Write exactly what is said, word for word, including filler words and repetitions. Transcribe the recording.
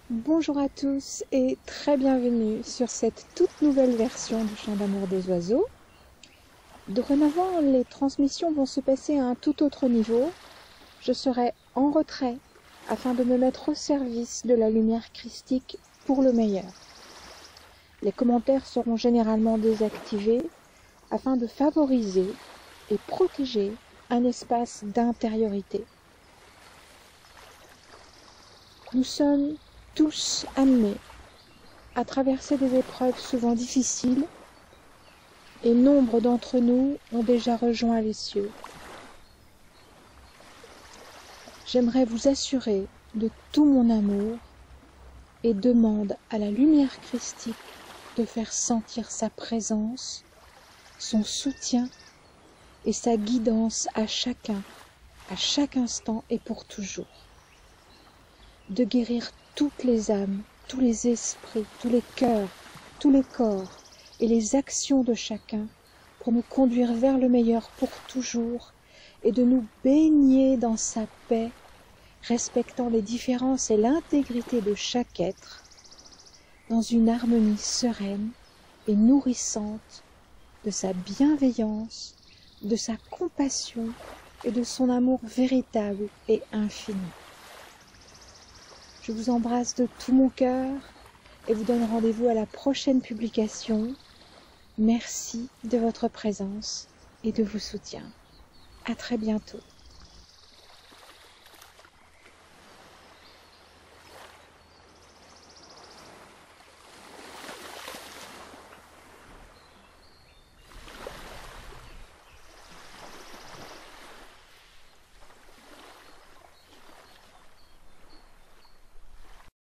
Bonjour à tous et très bienvenue sur cette toute nouvelle version du Chant d'amour des oiseaux. Dorénavant, les transmissions vont se passer à un tout autre niveau. Je serai en retrait afin de me mettre au service de la lumière christique pour le meilleur. Les commentaires seront généralement désactivés afin de favoriser et protéger un espace d'intériorité. Nous sommes tous amenés à traverser des épreuves souvent difficiles et nombre d'entre nous ont déjà rejoint les cieux. J'aimerais vous assurer de tout mon amour et demande à la lumière christique de faire sentir sa présence, son soutien et sa guidance à chacun, à chaque instant et pour toujours. De guérir toutes les âmes, tous les esprits, tous les cœurs, tous les corps et les actions de chacun pour nous conduire vers le meilleur pour toujours et de nous baigner dans sa paix, respectant les différences et l'intégrité de chaque être, dans une harmonie sereine et nourrissante de sa bienveillance, de sa compassion et de son amour véritable et infini. Je vous embrasse de tout mon cœur et vous donne rendez-vous à la prochaine publication. Merci de votre présence et de vos soutiens. À très bientôt.